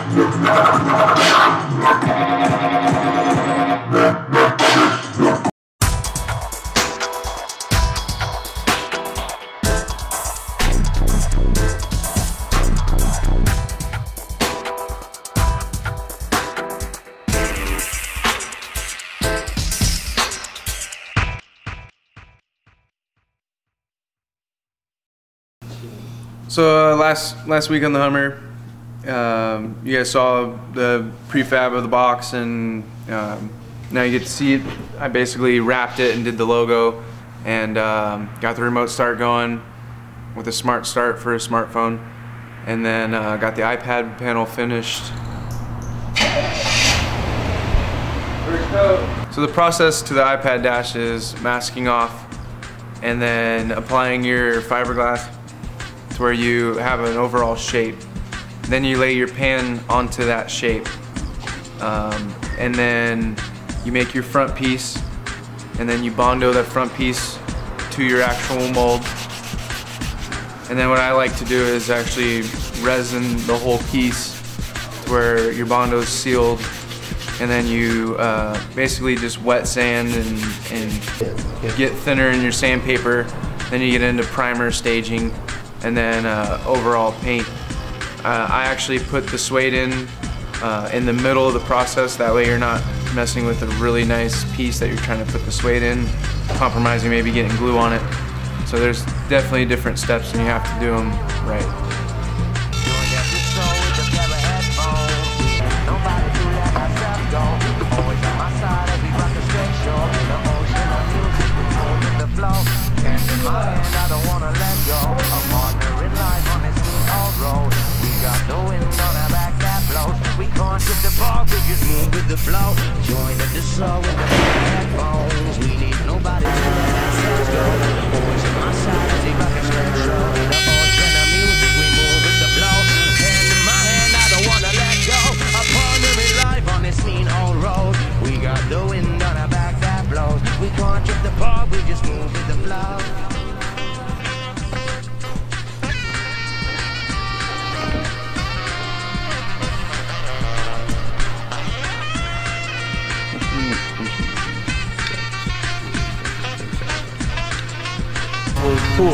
So last week on the Hummer, you guys saw the prefab of the box, and now you get to see it. I basically wrapped it and did the logo, and got the remote start going with a smart start for a smartphone, and then got the iPad panel finished. So the process to the iPad dash is masking off and then applying your fiberglass to where you have an overall shape. Then you lay your pan onto that shape, and then you make your front piece, and then you bondo that front piece to your actual mold. And then what I like to do is actually resin the whole piece to where your bondo is sealed, and then you basically just wet sand and get thinner in your sandpaper. Then you get into primer staging, and then overall paint. I actually put the suede in the middle of the process. That way you're not messing with a really nice piece that you're trying to put the suede in, compromising maybe getting glue on it. So there's definitely different steps, and you have to do them right. Cool.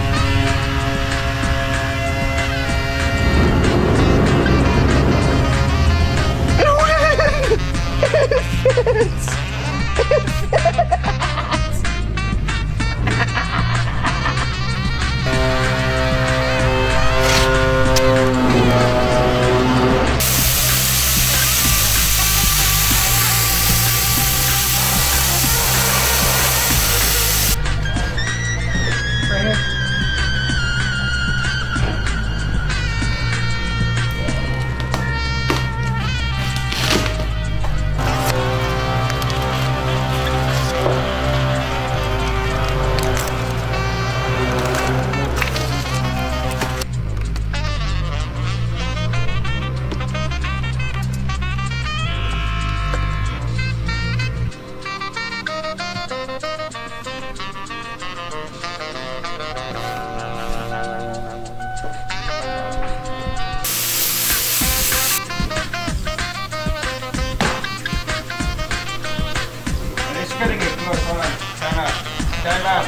Time out.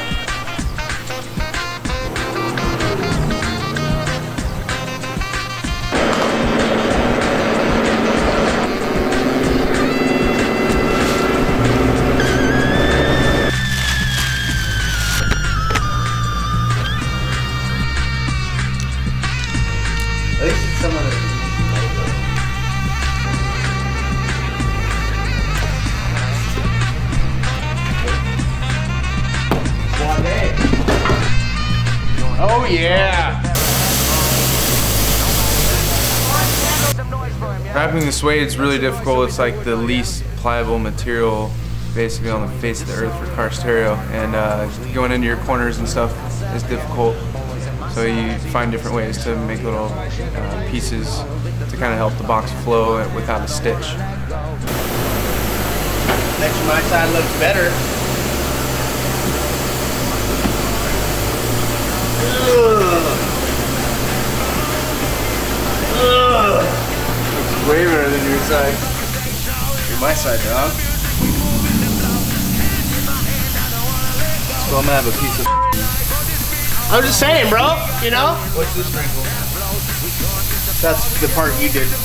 At least it's someone that Oh yeah! Wrapping the suede is really difficult. It's like the least pliable material basically on the face of the earth for car stereo, and going into your corners and stuff is difficult. So you find different ways to make little pieces to kind of help the box flow without a stitch. next to my side looks better. Ugh. Ugh. side. You're my side, dog. So I'm gonna have a piece of. I'm just saying, bro. You know? What's this sprinkle? That's the part you did.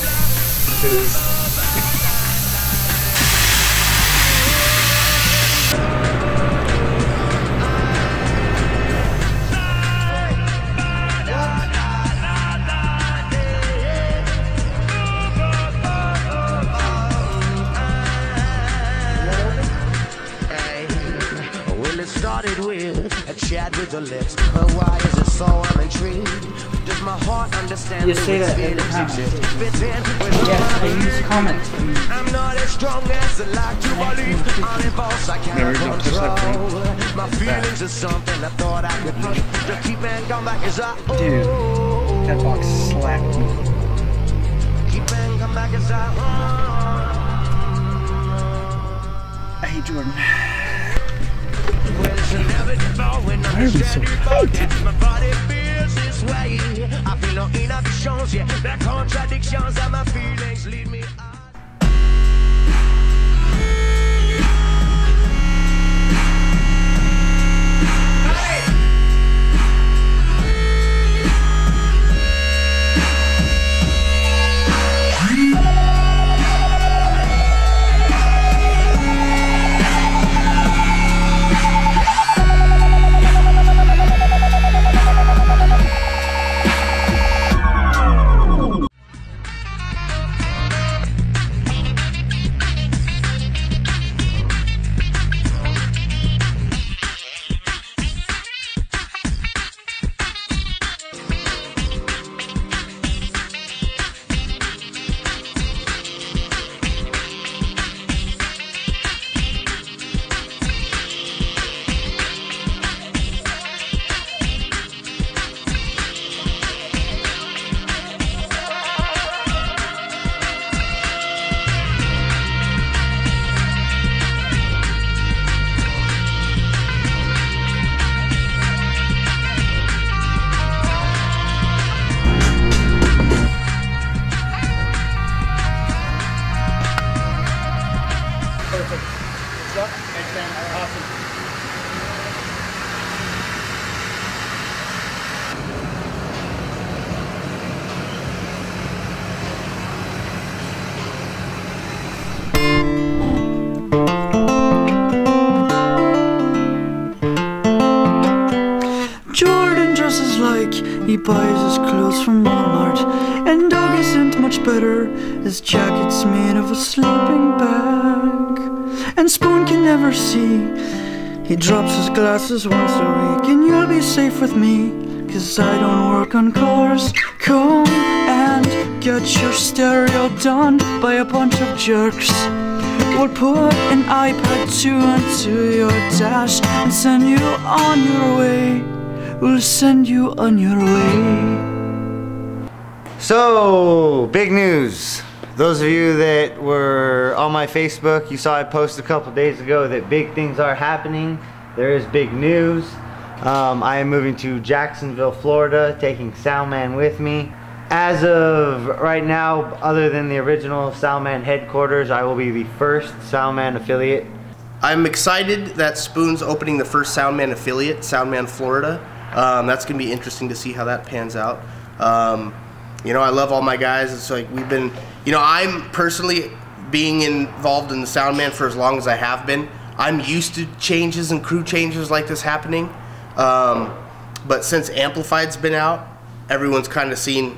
Started with a chat with the lips, but why is it so I'm intrigued? Does my heart understand? You say that every time. Yes, I use comments. I'm not as strong as I like to believe. On impulse I can't control. My feelings are something I thought I could be. To keep man come back as I. Dude, that box slapped me. Keep man come back as I. I hate Jordan. Why are we so tight? My body feels this way. I feel no inhibitions, yeah. The contradictions of my feelings lead me on. Jordan dresses like he buys his clothes from Walmart, and Doug isn't much better. His jacket's made of a sleeping bag, and Spoon can never see. He drops his glasses once a week, and you'll be safe with me, 'cause I don't work on cars. Come and get your stereo done by a bunch of jerks. We'll put an iPad 2 into your dash and send you on your way. We'll send you on your way. So, big news. Those of you that were on my Facebook, you saw I posted a couple days ago that big things are happening. There is big news. I am moving to Jacksonville, Florida, taking SoundMan with me. As of right now, other than the original SoundMan headquarters, I will be the first SoundMan affiliate. I'm excited that Spoon's opening the first SoundMan affiliate, SoundMan Florida. That's gonna be interesting to see how that pans out. You know, I love all my guys. It's like we've been, you know, I'm personally being involved in the SoundMan for as long as I have been. I'm used to changes and crew changes like this happening. But since Amplified's been out, everyone's kind of seen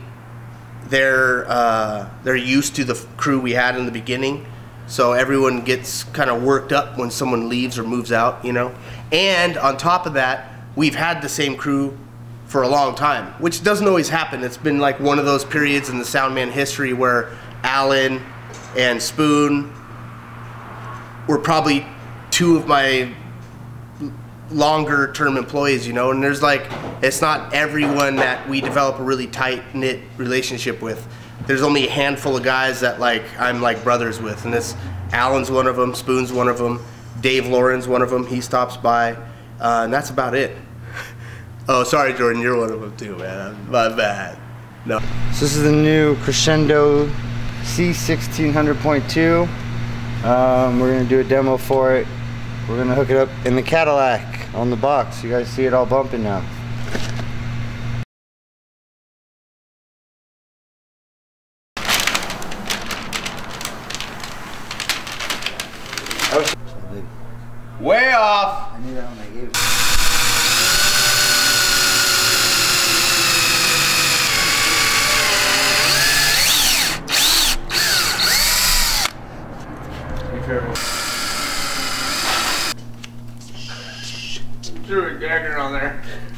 they're used to the crew we had in the beginning. So everyone gets kind of worked up when someone leaves or moves out, you know. And on top of that, we've had the same crew for a long time, which doesn't always happen. It's been like one of those periods in the SoundMan history where Alan and Spoon were probably two of my longer term employees, you know, and there's like, it's not everyone that we develop a really tight knit relationship with. There's only a handful of guys that like I'm like brothers with, and this Alan's one of them, Spoon's one of them, Dave Lauren's one of them, he stops by, and that's about it. Oh, sorry Jordan, you're one of them too, man, my bad. No. So this is the new Crescendo C1600.2. We're gonna do a demo for it. We're gonna hook it up in the Cadillac on the box. You guys see it all bumping now. Way off. I knew that when I gave it. Be careful. Threw a dagger on there.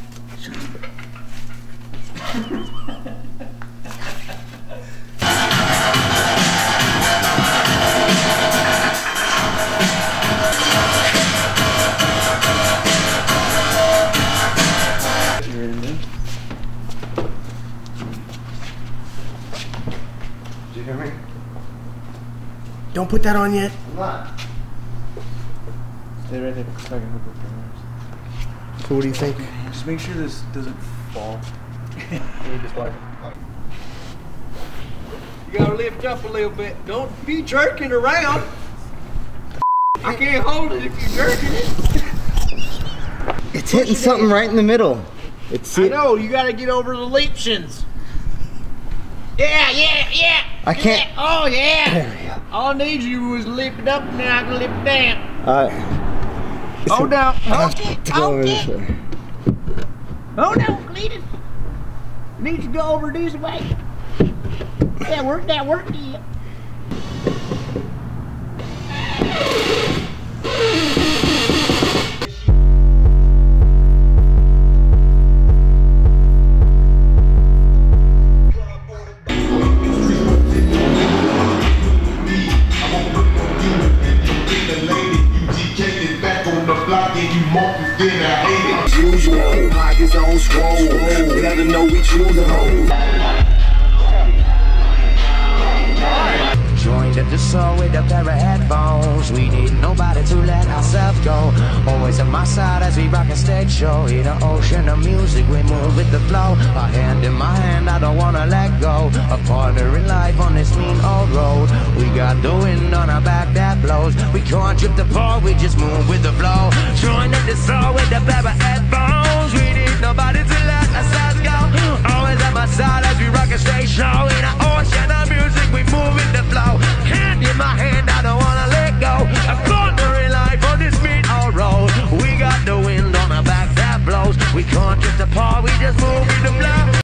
Did you hear me? Don't put that on yet. I'm not. Stay right there so I can hook up the wires. So what do you think? Just make sure this doesn't fall. You gotta lift up a little bit. Don't be jerking around. I can't hold it if you're jerking it. It's hitting something right in the middle. It's I know, you gotta get over the leapshins. Yeah. I can't. Yeah. Oh, yeah. All I need you is lift it up and then I can lift it down. Hold down. Hold it. Hold it. Hold on, Clarita. Need to go over this way. Yeah, work that. Usual, pockets on scroll. Let them know we choose a hole. Joined at the soul with a pair of headphones. We need nobody to let ourselves go. Always at my side as we rock a stage show. In an ocean of music, we move with the flow. A hand in my hand, I don't wanna let go. A partner in life on this mean old road. We got the wind on our back that blows. We can't trip the ball, we just move with the flow. Joined at the soul with a pair of headphones. We need nobody to let us